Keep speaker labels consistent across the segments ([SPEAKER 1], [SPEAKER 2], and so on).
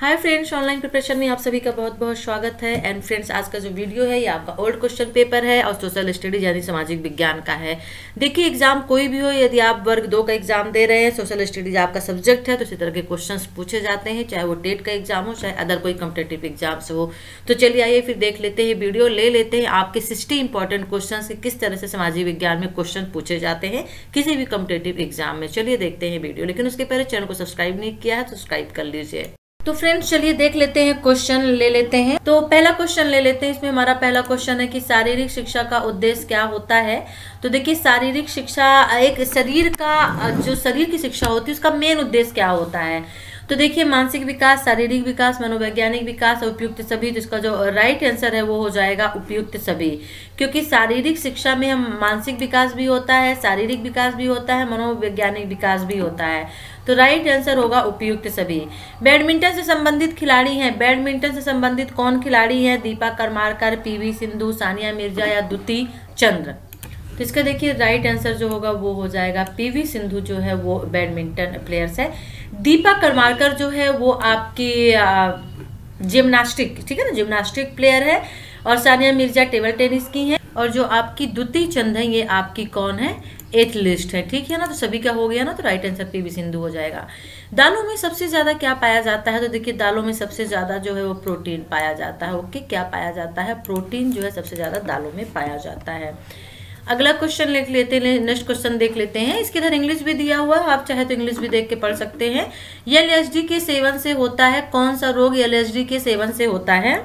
[SPEAKER 1] Hi friends, online preparation में आप सभी का बहुत बहुत स्वागत है। एंड फ्रेंड्स, आज का जो वीडियो है ये आपका ओल्ड क्वेश्चन पेपर है और सोशल स्टडीज यानी सामाजिक विज्ञान का है। देखिए, एग्जाम कोई भी हो, यदि आप वर्ग 2 का एग्जाम दे रहे हैं, सोशल स्टडीज आपका सब्जेक्ट है, तो इसी तरह के क्वेश्चंस पूछे जाते हैं, चाहे वो टेट का एग्जाम हो, चाहे अदर कोई कॉम्पिटेटिव एग्जाम से हो। तो चलिए आइए फिर देख लेते हैं, वीडियो ले लेते हैं आपके 60 इंपॉर्टेंट क्वेश्चन के किस तरह से सामाजिक विज्ञान में क्वेश्चन पूछे जाते हैं किसी भी कॉम्पिटेटिव एग्जाम में। चलिए देखते हैं वीडियो, लेकिन उसके पहले चैनल को सब्सक्राइब नहीं किया है तो सब्सक्राइब कर लीजिए। तो फ्रेंड्स चलिए देख लेते हैं, क्वेश्चन ले लेते हैं। तो पहला क्वेश्चन ले लेते हैं। इसमें हमारा पहला क्वेश्चन है कि शारीरिक शिक्षा का उद्देश्य क्या होता है। तो देखिए, शारीरिक शिक्षा एक शरीर का जो शरीर की शिक्षा होती है उसका मेन उद्देश्य क्या होता है। तो देखिए, मानसिक विकास, शारीरिक विकास, मनोवैज्ञानिक विकास और उपयुक्त सभी। तो इसका जो राइट आंसर है वो हो जाएगा उपयुक्त सभी, क्योंकि शारीरिक शिक्षा में हम मानसिक विकास भी होता है, शारीरिक विकास भी होता है, मनोवैज्ञानिक विकास भी होता है। तो राइट आंसर होगा उपयुक्त सभी। बैडमिंटन से संबंधित खिलाड़ी हैं। बैडमिंटन से संबंधित कौन खिलाड़ी हैं? दीपा करमारकर, पीवी सिंधु, सानिया मिर्जा या द्युति चंद्र। तो इसका देखिए राइट आंसर जो होगा वो हो जाएगा पीवी सिंधु जो है वो बैडमिंटन प्लेयर्स है। दीपा करमारकर जो है वो आपकी जिम्नास्टिक, ठीक है ना, जिम्नास्टिक प्लेयर है। और सानिया मिर्जा टेबल टेनिस की है। और जो आपकी द्युति चंद है ये आपकी कौन है? एथलीट है, ठीक है ना। तो सभी का हो गया ना, तो राइट आंसर पीवी सिंधु हो जाएगा। दालों में सबसे ज्यादा क्या पाया जाता है? तो देखिए, दालों में सबसे ज्यादा जो है वो प्रोटीन पाया जाता है। ओके, क्या पाया जाता है? प्रोटीन जो है सबसे ज्यादा दालों में पाया जाता है। अगला क्वेश्चन लिख लेते हैं, नेक्स्ट क्वेश्चन देख लेते हैं। इसके इधर इंग्लिश भी दिया हुआ है, आप चाहे तो इंग्लिश भी देख के पढ़ सकते हैं। एलएसडी के सेवन से होता है कौन सा रोग? एलएसडी के सेवन से होता है,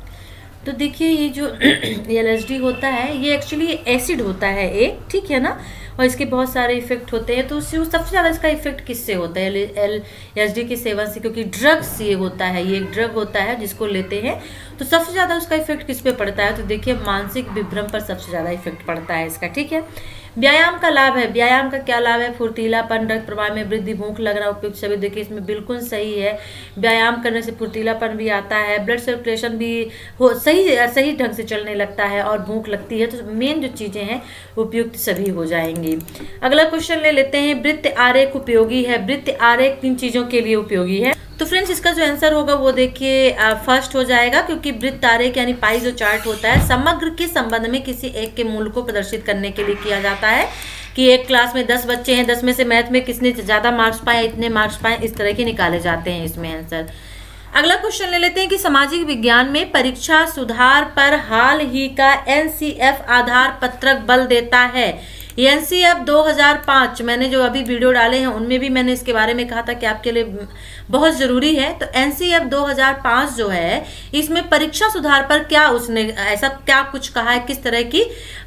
[SPEAKER 1] तो देखिए ये जो एलएसडी होता है ये एक्चुअली एसिड होता है एक, ठीक है ना, और इसके बहुत सारे इफेक्ट होते हैं। तो उससे सबसे ज़्यादा इसका इफेक्ट किससे होता है? एलएसडी के सेवन से, क्योंकि ड्रग्स ये होता है, ये एक ड्रग होता है जिसको लेते हैं। तो सबसे ज़्यादा उसका इफेक्ट किस पे पड़ता है? तो देखिए, मानसिक विभ्रम पर सबसे ज़्यादा इफेक्ट पड़ता है इसका, ठीक है। व्यायाम का लाभ है। व्यायाम का क्या लाभ है? फुर्तीलापन, रक्त प्रवाह में वृद्धि, भूख लगना, उपयुक्त सभी। देखिए, इसमें बिल्कुल सही है। व्यायाम करने से फुर्तीलापन भी आता है, ब्लड सर्कुलेशन भी हो सही ढंग से चलने लगता है और भूख लगती है। तो मेन जो चीजें हैं उपयुक्त सभी हो जाएंगी। अगला क्वेश्चन ले लेते हैं। वृत्त आरेख उपयोगी है। वृत्त आरेख किन चीजों के लिए उपयोगी है? तो फ्रेंड्स, इसका जो आंसर होगा वो देखिए फर्स्ट हो जाएगा, क्योंकि वृत्त आरेख यानी पाई जो चार्ट होता है समग्र के संबंध में किसी एक के मूल्य को प्रदर्शित करने के लिए किया जाता है। कि एक क्लास में 10 बच्चे हैं, 10 में से मैथ में किसने ज्यादा मार्क्स पाए, इतने मार्क्स पाए, इस तरह के निकाले जाते हैं इसमें आंसर। अगला क्वेश्चन ले लेते हैं कि सामाजिक विज्ञान में परीक्षा सुधार पर हाल ही का एनसीएफ आधार पत्रक बल देता है। एनसीएफ 2005 मैंने जो अभी वीडियो डाले हैं उनमें भी मैंने इसके बारे में कहा था कि आपके लिए बहुत जरूरी है। तो एनसीएफ 2005 जो है इसमें परीक्षा सुधार पर क्या उसने ऐसा क्या कुछ कहा है, किस तरह की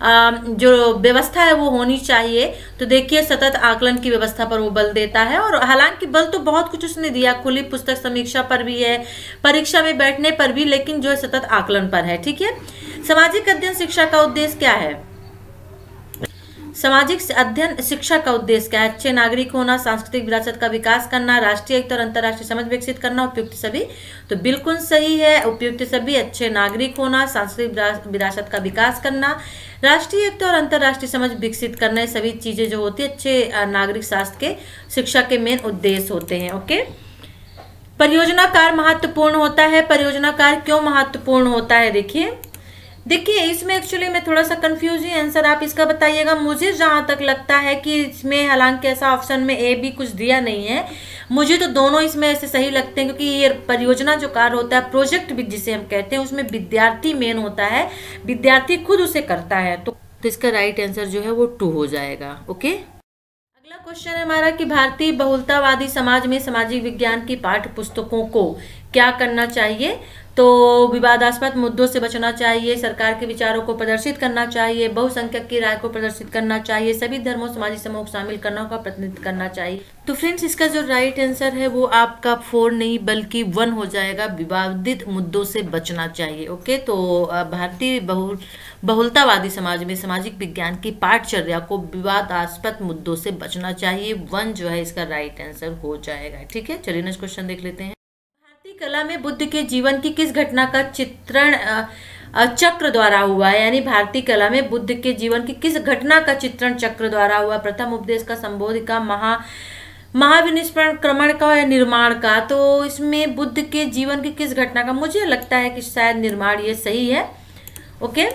[SPEAKER 1] जो व्यवस्था है वो होनी चाहिए। तो देखिए, सतत आकलन की व्यवस्था पर वो बल देता है। और हालांकि बल तो बहुत कुछ उसने दिया, खुली पुस्तक समीक्षा पर भी है, परीक्षा में बैठने पर भी, लेकिन जो है सतत आकलन पर है, ठीक है। सामाजिक अध्ययन शिक्षा का उद्देश्य क्या है? सामाजिक अध्ययन शिक्षा का उद्देश्य क्या है? अच्छे नागरिक होना, सांस्कृतिक विरासत का विकास करना, राष्ट्रीय एकता और अंतर्राष्ट्रीय समझ विकसित करना, उपयुक्त सभी। तो बिल्कुल सही है, उपयुक्त सभी। अच्छे नागरिक होना, सांस्कृतिक विरासत का विकास करना, राष्ट्रीय एकता और अंतर्राष्ट्रीय समझ विकसित करना, ये सभी चीजें जो होती है अच्छे नागरिक शास्त्र के शिक्षा के मेन उद्देश्य होते हैं। ओके, परियोजना कार्य महत्वपूर्ण होता है। परियोजना कार्य क्यों महत्वपूर्ण होता है? देखिए इसमें एक्चुअली मैं थोड़ा सा कंफ्यूज हूँ, आंसर आप इसका बताइएगा। मुझे जहाँ तक लगता है कि इसमें हालांकि ऐसा ऑप्शन में ए बी कुछ दिया नहीं है, मुझे तो दोनों इसमें ऐसे सही लगते हैं, क्योंकि ये परियोजना जो कार्य होता है, प्रोजेक्ट भी जिसे हम कहते हैं, उसमें विद्यार्थी मेन होता है, विद्यार्थी खुद उसे करता है। तो इसका राइट आंसर जो है वो 2 हो जाएगा। ओके, अगला क्वेश्चन है हमारा कि भारतीय बहुलतावादी समाज में सामाजिक विज्ञान की पाठ्य पुस्तकों को क्या करना चाहिए? तो विवादास्पद मुद्दों से बचना चाहिए, सरकार के विचारों को प्रदर्शित करना चाहिए, बहुसंख्यक की राय को प्रदर्शित करना चाहिए, सभी धर्मों सामाजिक समूह को शामिल करना का प्रतिनिधित्व करना चाहिए। तो फ्रेंड्स, इसका जो राइट आंसर है वो आपका 4 नहीं बल्कि 1 हो जाएगा। विवादित मुद्दों से बचना चाहिए। ओके, तो भारतीय बहुलतावादी समाज में सामाजिक विज्ञान की पाठचर्या को विवादास्पद मुद्दों से बचना चाहिए। 1 जो है इसका राइट आंसर हो जाएगा, ठीक है। चलिए नेक्स्ट क्वेश्चन देख लेते हैं। कला में बुद्ध के जीवन की किस घटना का चित्रण चक्र द्वारा हुआ है? यानी भारतीय कला में बुद्ध के जीवन की किस घटना का चित्रण चक्र द्वारा हुआ? प्रथम उपदेश का, संबोधिका, महाविनिष्क्रमण का या निर्माण का, तो इसमें बुद्ध के जीवन की किस घटना का, मुझे लगता है कि शायद निर्माण, ये सही है। ओके।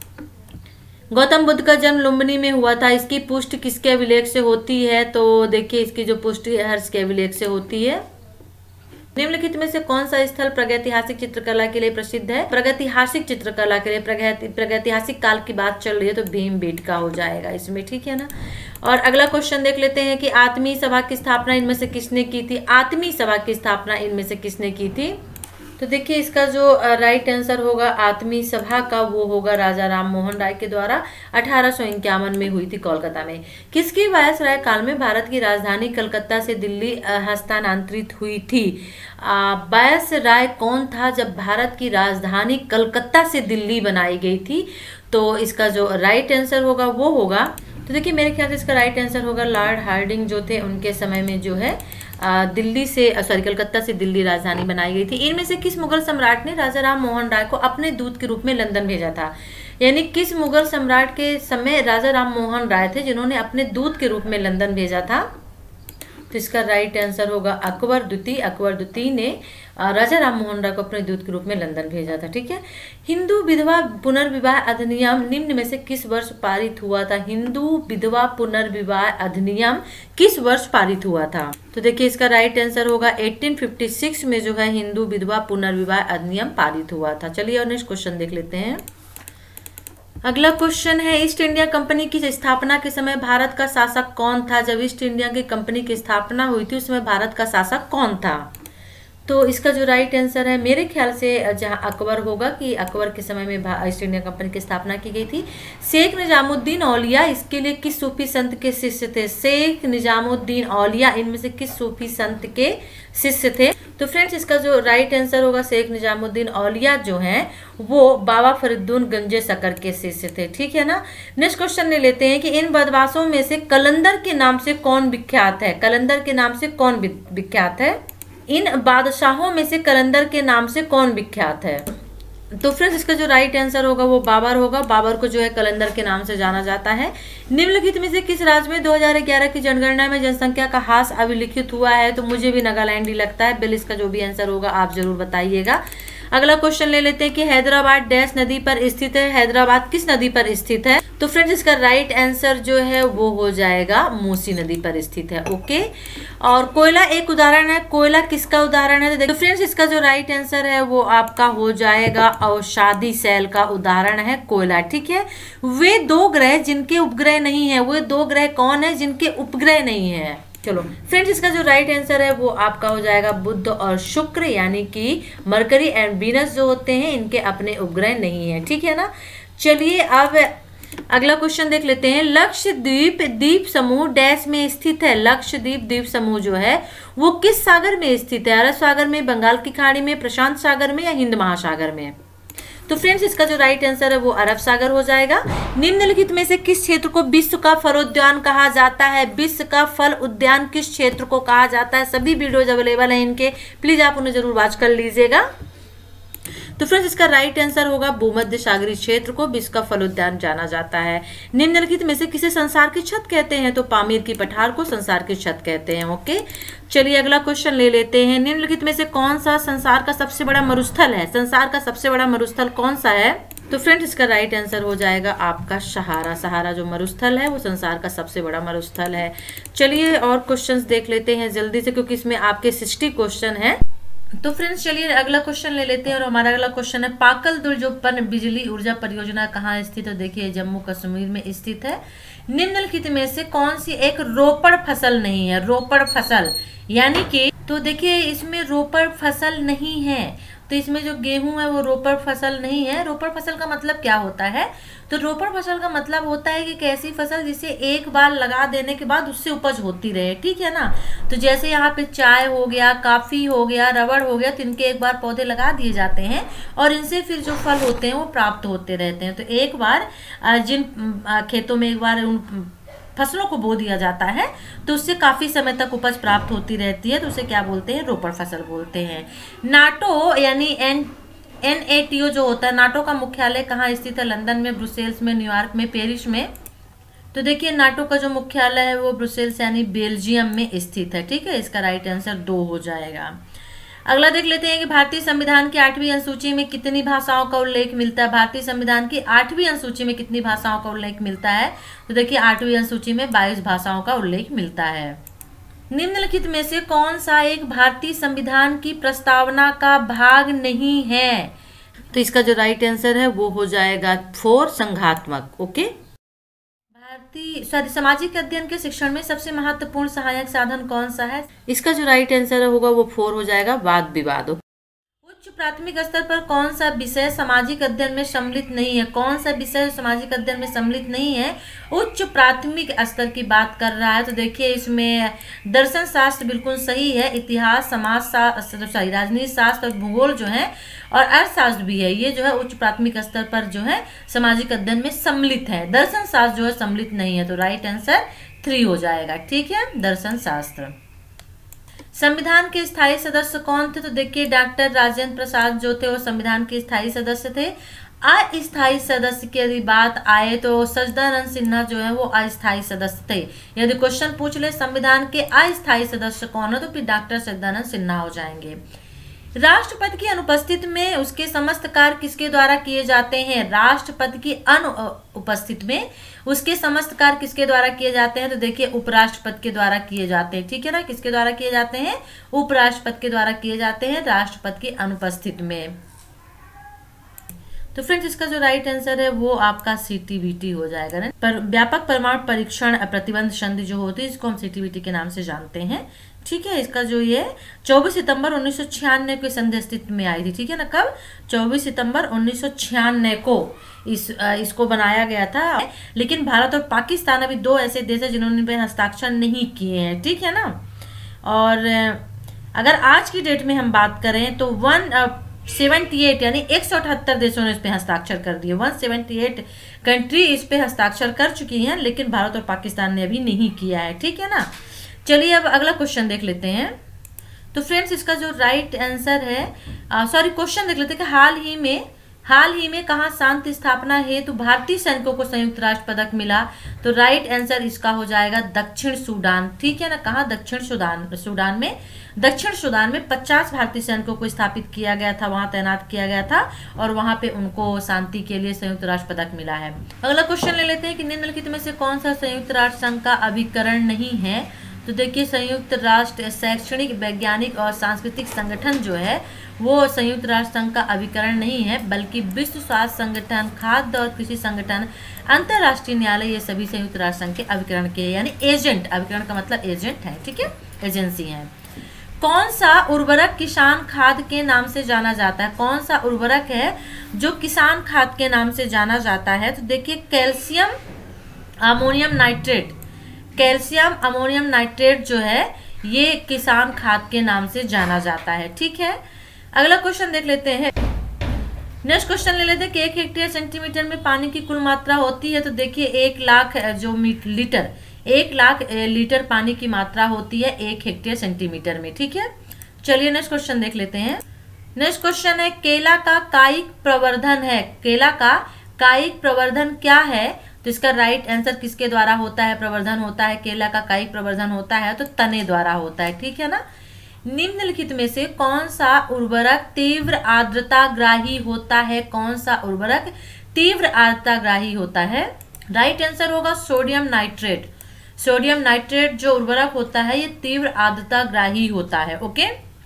[SPEAKER 1] गौतम बुद्ध का जन्म लुम्बिनी में हुआ था। इसकी पुष्टि किसके अभिलेख से होती है, तो देखिए इसकी जो पुष्टि है हर्ष के अभिलेख से होती है। निम्नलिखित में से कौन सा स्थल प्रागैतिहासिक चित्रकला के लिए प्रसिद्ध है? प्रागैतिहासिक चित्रकला के लिए प्रागैतिहासिक काल की बात चल रही है तो भीमबेटका हो जाएगा इसमें, ठीक है ना। और अगला क्वेश्चन देख लेते हैं कि आत्मीय सभा की स्थापना इनमें से किसने की थी? आत्मीय सभा की स्थापना इनमें से किसने की थी? तो देखिए इसका जो राइट आंसर होगा आत्मीय सभा का, वो होगा राजा राम मोहन राय के द्वारा 1851 में हुई थी कोलकाता में। किसकी वायसराय काल में भारत की राजधानी कलकत्ता से दिल्ली हस्तांतरित हुई थी? वायसराय कौन था जब भारत की राजधानी कलकत्ता से दिल्ली बनाई गई थी? तो इसका जो राइट आंसर होगा वो होगा, तो देखिए मेरे ख्याल से इसका राइट आंसर होगा लॉर्ड हार्डिंग जो थे, उनके समय में जो है दिल्ली से कलकत्ता से दिल्ली राजधानी बनाई गई थी। इनमें से किस मुगल सम्राट ने राजा राम मोहन राय को अपने दूत के रूप में लंदन भेजा था? यानी किस मुगल सम्राट के समय राजा राम मोहन राय थे जिन्होंने अपने दूत के रूप में लंदन भेजा था? तो इसका राइट आंसर होगा अकबर द्वितीय। अकबर द्वितीय ने राजा राम मोहन राय को अपने दूत के रूप में लंदन भेजा था, ठीक है। हिंदू विधवा पुनर्विवाह अधिनियम निम्न में से किस वर्ष पारित हुआ था? हिंदू विधवा पुनर्विवाह अधिनियम किस वर्ष पारित हुआ था? तो देखिए इसका राइट आंसर होगा 1856 में जो है हिंदू विधवा पुनर्विवाह अधिनियम पारित हुआ था। चलिए और नेक्स्ट क्वेश्चन देख लेते हैं। अगला क्वेश्चन है ईस्ट इंडिया कंपनी की स्थापना के समय भारत का शासक कौन था? जब ईस्ट इंडिया की कंपनी की स्थापना हुई थी उसमें भारत का शासक कौन था? तो इसका जो राइट आंसर है मेरे ख्याल से जहां अकबर होगा, कि अकबर के समय में ईस्ट इंडिया कंपनी की स्थापना की गई थी। शेख निजामुद्दीन औलिया इसके लिए किस सूफी संत के शिष्य थे? शेख निजामुद्दीन औलिया इनमें से किस सूफी संत के शिष्य थे? तो फ्रेंड्स इसका जो राइट आंसर होगा शेख निजामुद्दीन औलिया जो हैं वो बाबा फरीदुद्दीन गंजे शकर के शिष्य थे, ठीक है ना। नेक्स्ट क्वेश्चन ले लेते हैं कि इन बदमाशों में से कलंदर के नाम से कौन विख्यात है? कलंदर के नाम से कौन विख्यात है? इन बादशाहों में से कलंदर के नाम से कौन विख्यात है? तो फ्रेंड्स इसका जो राइट आंसर होगा वो बाबर होगा। बाबर को जो है कलंदर के नाम से जाना जाता है। निम्नलिखित में से किस राज्य में 2011 की जनगणना में जनसंख्या का ह्रास अभिलिखित हुआ है? तो मुझे भी नागालैंड ही लगता है। बिल इसका जो भी आंसर होगा आप जरूर बताइएगा। अगला क्वेश्चन ले लेते हैं कि हैदराबाद डैश नदी पर स्थित है? हैदराबाद किस नदी पर स्थित है? तो फ्रेंड्स इसका राइट आंसर जो है वो हो जाएगा मूसी नदी पर स्थित है। ओके। और कोयला एक उदाहरण है, कोयला किसका उदाहरण है? तो फ्रेंड्स इसका जो राइट आंसर है वो आपका हो जाएगा अवसादी सेल का उदाहरण है कोयला, ठीक है। वे दो ग्रह जिनके उपग्रह नहीं है, वो दो ग्रह कौन है जिनके उपग्रह नहीं है? चलो फ्रेंड्स इसका जो राइट आंसर है वो आपका हो जाएगा बुध और शुक्र, यानी कि मरकरी एंड वीनस जो होते हैं इनके अपने उपग्रह नहीं है, ठीक है ना। चलिए अब अगला क्वेश्चन देख लेते हैं। लक्षद्वीप द्वीप समूह डैश में स्थित है? लक्षद्वीप द्वीप समूह जो है वो किस सागर में स्थित है? अरब सागर में, बंगाल की खाड़ी में, प्रशांत सागर में या हिंद महासागर में? तो फ्रेंड्स इसका जो राइट आंसर है वो अरब सागर हो जाएगा। निम्नलिखित में से किस क्षेत्र को विश्व का फल उद्यान कहा जाता है? विश्व का फल उद्यान किस क्षेत्र को कहा जाता है? सभी वीडियोज अवेलेबल हैं इनके, प्लीज आप उन्हें जरूर वॉच कर लीजिएगा। तो फ्रेंड्स इसका राइट आंसर होगा भूमध्य सागरीय क्षेत्र को विश्व का फल उद्यान जाना जाता है। निम्नलिखित में से किसे संसार की छत कहते हैं? तो पामीर की पठार को संसार की छत कहते हैं। ओके। चलिए अगला क्वेश्चन ले लेते हैं। निम्नलिखित में से कौन सा संसार का सबसे बड़ा मरुस्थल है? संसार का सबसे बड़ा मरुस्थल कौन सा है? तो फ्रेंड्स इसका राइट आंसर हो जाएगा आपका सहारा। सहारा जो मरुस्थल है वो संसार का सबसे बड़ा मरुस्थल है। चलिए और क्वेश्चंस देख लेते हैं जल्दी से, क्योंकि इसमें आपके 60 क्वेश्चन है। तो फ्रेंड्स चलिए अगला क्वेश्चन ले लेते हैं और हमारा अगला क्वेश्चन है पाकल दुर्ज पन बिजली ऊर्जा परियोजना कहाँ स्थित है? देखिए जम्मू कश्मीर में स्थित है। निम्नलिखित में से कौन सी एक रोपड़ फसल नहीं है? रोपड़ फसल यानी कि, तो देखिए इसमें रोपड़ फसल नहीं है, तो इसमें जो गेहूं है वो रोपड़ फसल नहीं है। रोपड़ फसल का मतलब क्या होता है? तो रोपड़ फसल का मतलब होता है कि ऐसी फसल जिसे एक बार लगा देने के बाद उससे उपज होती रहे, ठीक है ना। तो जैसे यहाँ पे चाय हो गया, कॉफी हो गया, रबड़ हो गया, तो इनके एक बार पौधे लगा दिए जाते हैं और इनसे फिर जो फल होते हैं वो प्राप्त होते रहते हैं। तो एक बार जिन खेतों में एक बार उन फसलों को बो दिया जाता है तो उससे काफी समय तक उपज प्राप्त होती रहती है, तो उसे क्या बोलते हैं? रोपड़ फसल बोलते हैं। नाटो यानी NATO जो होता है, नाटो का मुख्यालय कहाँ स्थित है? लंदन में, ब्रुसेल्स में, न्यूयॉर्क में, पेरिस में? तो देखिए नाटो का जो मुख्यालय है वो ब्रुसेल्स यानी बेल्जियम में स्थित है। ठीक है, इसका राइट आंसर 2 हो जाएगा। अगला देख लेते हैं कि भारतीय संविधान की 8वीं अनुसूची में कितनी भाषाओं का उल्लेख मिलता है। भारतीय संविधान की 8वीं अनुसूची में कितनी भाषाओं का उल्लेख मिलता है? तो देखिए 8वीं अनुसूची में 22 भाषाओं का उल्लेख मिलता है। निम्नलिखित में से कौन सा एक भारतीय संविधान की प्रस्तावना का भाग नहीं है? तो इसका जो राइट आंसर है वो हो जाएगा 4 संघात्मक। ओके, सामाजिक अध्ययन के शिक्षण में सबसे महत्वपूर्ण सहायक साधन कौन सा है? इसका जो राइट आंसर होगा वो 4 हो जाएगा, वाद विवाद। उच्च प्राथमिक स्तर पर कौन सा विषय सामाजिक अध्ययन में सम्मिलित नहीं है? कौन सा विषय सामाजिक अध्ययन में सम्मिलित नहीं है? उच्च प्राथमिक स्तर की बात कर रहा है। तो देखिए इसमें दर्शन शास्त्र बिल्कुल सही है, इतिहास, समाज शास्त्र, राजनीति शास्त्र और भूगोल जो है और अर्थशास्त्र भी है, ये जो है उच्च प्राथमिक स्तर पर जो है सामाजिक अध्ययन में सम्मिलित है। दर्शन शास्त्र जो है सम्मिलित नहीं है, तो राइट आंसर 3 हो जाएगा। ठीक है, दर्शन शास्त्र। संविधान के स्थायी सदस्य कौन थे? तो देखिए डॉक्टर राजेंद्र प्रसाद जो थे वो संविधान के स्थायी सदस्य थे। अस्थायी सदस्य की यदि बात आए तो सच्चिदानंद सिन्हा जो है वो अस्थायी सदस्य थे। यदि क्वेश्चन पूछ ले संविधान के अस्थायी सदस्य कौन है तो फिर डॉक्टर सच्चिदानंद सिन्हा हो जाएंगे। राष्ट्रपति की अनुपस्थिति में उसके समस्त कार्य किसके द्वारा किए जाते हैं? राष्ट्रपति की अनुपस्थिति में उसके समस्त कार्य किसके द्वारा किए जाते हैं? तो देखिए उपराष्ट्रपति के द्वारा किए जाते हैं। ठीक है ना, किसके द्वारा किए जाते हैं? उपराष्ट्रपति के द्वारा किए जाते हैं राष्ट्रपति की अनुपस्थिति में। तो फ्रेंड्स इसका जो राइट आंसर है वो आपका CTBT हो जाएगा ना। पर व्यापक परमाणु परीक्षण प्रतिबंध संधि जो होती है इसको हम CTBT के नाम से जानते हैं। ठीक है, इसका जो ये 24 सितंबर 1996 को संधि अस्तित्व में आई थी। ठीक है ना, कब? 24 सितंबर 1996 को इसको बनाया गया था। लेकिन भारत और पाकिस्तान अभी 2 ऐसे देश है जिन्होंने पे हस्ताक्षर नहीं किए हैं। ठीक है ना, और अगर आज की डेट में हम बात करें तो 178 यानी 178 देशों ने इस पे हस्ताक्षर कर दिए। 178 कंट्री इस पे हस्ताक्षर कर चुकी हैं, लेकिन भारत और पाकिस्तान ने अभी नहीं किया है। ठीक है ना, चलिए अब अगला क्वेश्चन देख लेते हैं। तो फ्रेंड्स इसका जो राइट आंसर है, क्वेश्चन देख लेते हैं कि हाल ही में कहाँ शांति स्थापना हेतु भारतीय सैनिकों को संयुक्त राष्ट्र पदक मिला? तो राइट आंसर इसका हो जाएगा दक्षिण सूडान। ठीक है ना, कहाँ? दक्षिण सूडान में। दक्षिण सूडान में 50 भारतीय सैनिकों को स्थापित किया गया था, वहां तैनात किया गया था और वहां पे उनको शांति के लिए संयुक्त राष्ट्र पदक मिला है। अगला क्वेश्चन ले लेते हैं कि निम्नलिखित में से कौन सा संयुक्त राष्ट्र संघ का अभिकरण नहीं है? तो देखिए संयुक्त राष्ट्र शैक्षणिक, वैज्ञानिक और सांस्कृतिक संगठन जो है वो संयुक्त राष्ट्र संघ का अभिकरण नहीं है, बल्कि विश्व स्वास्थ्य संगठन, खाद्य और कृषि संगठन, अंतर्राष्ट्रीय न्यायालय, ये सभी संयुक्त राष्ट्र संघ के अभिकरण के यानी एजेंट, अभिकरण का मतलब एजेंट है। ठीक है, एजेंसी है। कौन सा उर्वरक किसान खाद के नाम से जाना जाता है? कौन सा उर्वरक है जो किसान खाद के नाम से जाना जाता है? तो देखिए calcium ammonium nitrate. Calcium ammonium nitrate जो है ये किसान खाद के नाम से जाना जाता है। ठीक है, अगला क्वेश्चन देख लेते हैं। नेक्स्ट क्वेश्चन ले लेते हैं कि 1 हेक्टेयर सेंटीमीटर में पानी की कुल मात्रा होती है। तो देखिए 1 लाख जो लीटर 1 लाख लीटर पानी की मात्रा होती है 1 हेक्टेयर सेंटीमीटर में। ठीक है, चलिए नेक्स्ट क्वेश्चन देख लेते हैं। नेक्स्ट क्वेश्चन है केला का कायिक प्रवर्धन है। केला का कायिक प्रवर्धन क्या है? तो इसका राइट आंसर किसके द्वारा होता है? प्रवर्धन होता है, केला का कायिक प्रवर्धन होता है तो तने द्वारा होता है। ठीक है ना, निम्नलिखित में से कौन सा उर्वरक तीव्र आर्द्रताग्राही होता है? कौन सा उर्वरक तीव्र आर्द्रताग्राही होता है? राइट आंसर होगा सोडियम नाइट्रेट। सोडियम नाइट्रेट जो उर्वरक होता है ये तीव्र आर्द्रताग्राही होता है। ओके,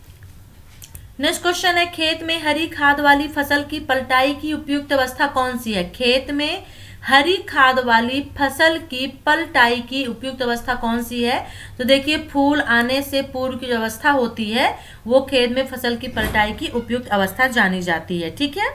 [SPEAKER 1] नेक्स्ट क्वेश्चन है खेत में हरी खाद वाली फसल की पलटाई की उपयुक्त अवस्था कौन सी है? खेत में हरी खाद वाली फसल की पलटाई की उपयुक्त अवस्था कौन सी है? तो देखिए फूल आने से पूर्व की जो अवस्था होती है वो खेत में फसल की पलटाई की उपयुक्त अवस्था जानी जाती है। ठीक है,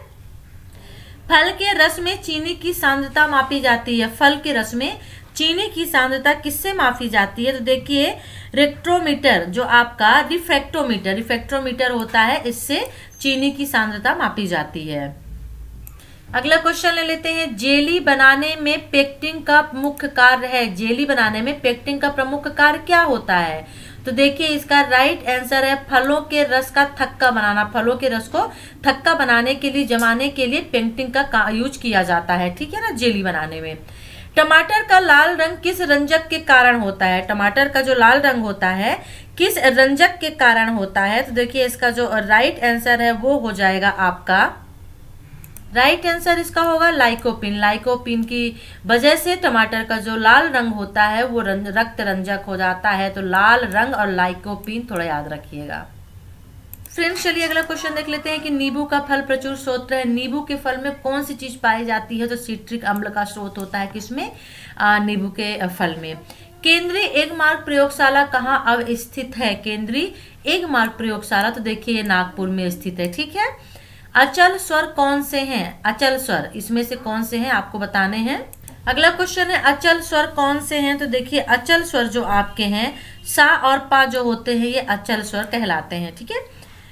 [SPEAKER 1] फल के रस में चीनी की सांद्रता मापी जाती है। फल के रस में चीनी की सांद्रता किससे मापी जाती है? तो देखिए रेक्टोमीटर जो आपका रिफ्रैक्टोमीटर होता है, इससे चीनी की सांद्रता मापी जाती है। अगला क्वेश्चन ले लेते हैं। जेली बनाने में पेक्टिन का मुख्य कार्य है। जेली बनाने में पेक्टिन का प्रमुख कार्य क्या होता है? तो देखिए इसका राइट आंसर है फलों के रस का थक्का बनाना। फलों के रस को थक्का बनाने के लिए, जमाने के लिए पेक्टिन का यूज किया जाता है। ठीक है ना, जेली बनाने में। टमाटर का लाल रंग किस रंजक के कारण होता है? टमाटर का जो लाल रंग होता है किस रंजक के कारण होता है? तो देखिए इसका जो राइट आंसर है वो हो जाएगा आपका, राइट आंसर इसका होगा लाइकोपिन। लाइकोपिन की वजह से टमाटर का जो लाल रंग होता है वो रक्त रंजक हो जाता है। तो लाल रंग और लाइकोपिन थोड़ा याद रखिएगा। फ्रेंड्स चलिए अगला क्वेश्चन देख लेते हैं कि नींबू का फल प्रचुर स्रोत है। नींबू के फल में कौन सी चीज पाई जाती है? तो सिट्रिक अम्ल का स्रोत होता है किसमें? नींबू के फल में। केंद्रीय एगमार्क प्रयोगशाला कहाँ अवस्थित है? केंद्रीय एगमार्क प्रयोगशाला तो देखिए नागपुर में स्थित है। ठीक है। अचल स्वर कौन से हैं? अचल स्वर इसमें से कौन से हैं आपको बताने हैं। अगला क्वेश्चन है अचल स्वर कौन से हैं? तो देखिए अचल स्वर जो आपके हैं सा और पा जो होते हैं ये अचल स्वर कहलाते हैं। ठीक है।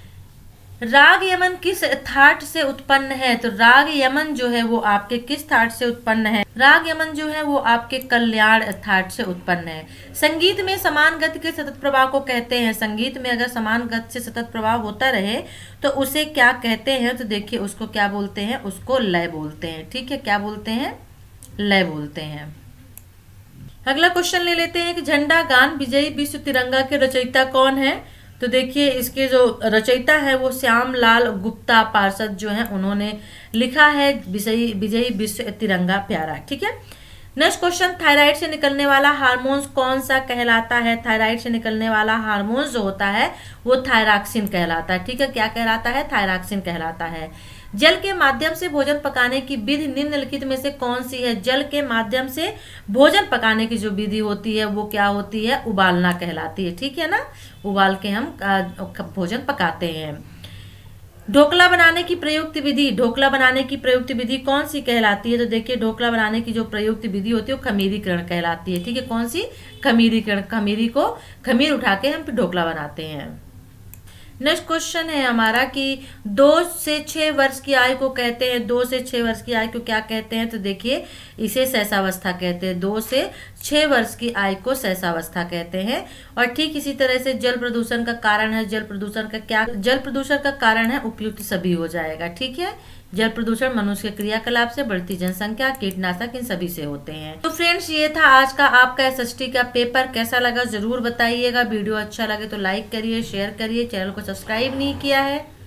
[SPEAKER 1] राग यमन किस थाट से उत्पन्न है? तो राग यमन जो है वो आपके किस थाट से उत्पन्न है? राग यमन जो है वो आपके कल्याण थाट से उत्पन्न है। संगीत में समान गति के सतत प्रवाह को कहते हैं। संगीत में अगर समान गति से सतत प्रवाह होता रहे तो उसे क्या कहते हैं? तो देखिए उसको क्या बोलते हैं? उसको लय बोलते हैं। ठीक है। क्या बोलते हैं? लय बोलते हैं। अगला क्वेश्चन ले लेते हैं कि झंडा गान विजयी विश्व तिरंगा के रचयिता कौन है? तो देखिए इसके जो रचयिता है वो श्याम लाल गुप्ता पार्षद जो है उन्होंने लिखा है विजयी विश्व तिरंगा प्यारा। ठीक है। नेक्स्ट क्वेश्चन थायराइड से निकलने वाला हार्मोन्स कौन सा कहलाता है? थायराइड से निकलने वाला हार्मोन जो होता है वो थायरॉक्सिन कहलाता है। ठीक है। क्या कहलाता है? थायरॉक्सिन कहलाता है। जल के माध्यम से भोजन पकाने की विधि निम्नलिखित में से कौन सी है? जल के माध्यम से भोजन पकाने की जो विधि होती है वो क्या होती है? उबालना कहलाती है। ठीक है ना। उबाल के हम भोजन पकाते हैं। ढोकला बनाने की प्रयुक्त विधि, ढोकला बनाने की प्रयुक्त विधि कौन सी कहलाती है? तो देखिए ढोकला बनाने की जो प्रयुक्त विधि होती है वो खमीरीकरण कहलाती है। ठीक है। कौन सी? खमीरीकरण। खमीर उठा के हम ढोकला बनाते हैं। नेक्स्ट क्वेश्चन है हमारा कि 2 से 6 वर्ष की आयु को कहते हैं। 2 से 6 वर्ष की आयु को क्या कहते हैं? तो देखिए इसे शैशवावस्था कहते हैं। 2 से 6 वर्ष की आयु को शैशवावस्था कहते हैं। और ठीक इसी तरह से जल प्रदूषण का कारण है, जल प्रदूषण का क्या? जल प्रदूषण का कारण है उपयुक्त सभी हो जाएगा। ठीक है। जल प्रदूषण मनुष्य के क्रियाकलाप से, बढ़ती जनसंख्या, कीटनाशक इन सभी से होते हैं। तो फ्रेंड्स ये था आज का आपका एसएसटी का पेपर। कैसा लगा जरूर बताइएगा। वीडियो अच्छा लगे तो लाइक करिए, शेयर करिए। चैनल को सब्सक्राइब नहीं किया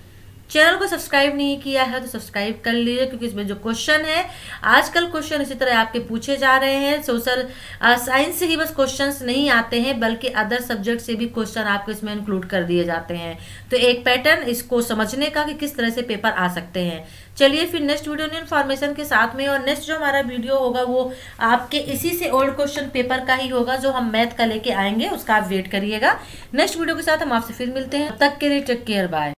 [SPEAKER 1] है तो सब्सक्राइब कर लीजिए, क्योंकि इसमें जो क्वेश्चन है आजकल क्वेश्चन इसी तरह आपके पूछे जा रहे हैं। सोशल साइंस से ही बस क्वेश्चंस नहीं आते हैं बल्कि अदर सब्जेक्ट से भी क्वेश्चन आपको इसमें इंक्लूड कर दिए जाते हैं। तो एक पैटर्न इसको समझने का कि किस तरह से पेपर आ सकते हैं। चलिए फिर नेक्स्ट वीडियो न्यू इन्फॉर्मेशन के साथ में, और नेक्स्ट जो हमारा वीडियो होगा वो आपके इसी से ओल्ड क्वेश्चन पेपर का ही होगा जो हम मैथ का लेके आएंगे, उसका आप वेट करिएगा। नेक्स्ट वीडियो के साथ हम आपसे फिर मिलते हैं। तब तक के लिए टेक केयर, बाय।